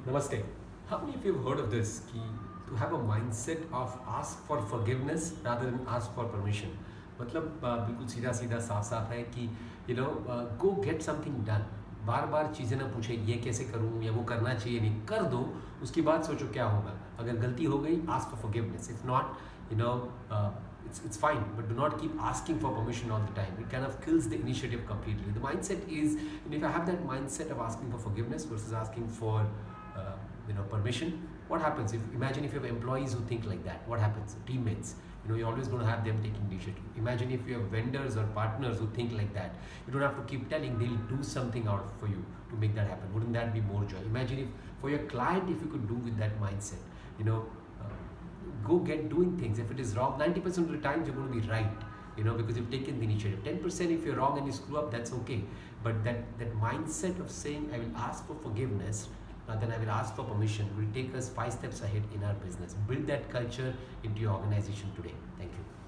Namaste. How many of you have heard of this? कि to have a mindset of ask for forgiveness rather than ask for permission. मतलब बिल्कुल सीधा सीधा साफ साफ है कि go get something done. बार बार चीज़ें ना पूछे ये कैसे करूँ या वो करना चाहिए नहीं कर दो उसके बाद सोचो क्या होगा अगर गलती हो गई ask for forgiveness. If not, you know uh, it's fine, but do not keep asking for permission all the time. It kind of kills the initiative completely. The mindset is, and if I have that mindset of asking for forgiveness versus asking for permission, what happens if imagine if you have employees who think like that? What happens? Teammates, you're always going to have them taking initiative. Imagine if you have vendors or partners who think like that. You don't have to keep telling, they'll do something out for you to make that happen. Wouldn't that be more joy? Imagine if for your client, if you could do with that mindset, go get doing things. If it is wrong, 90% of the times you're going to be right, because you've taken the initiative. 10% if you're wrong and you screw up, that's okay. But that mindset of saying, I will ask for forgiveness, then I will ask for permission, will take us 5 steps ahead in our business. Build that culture into your organization today. Thank you.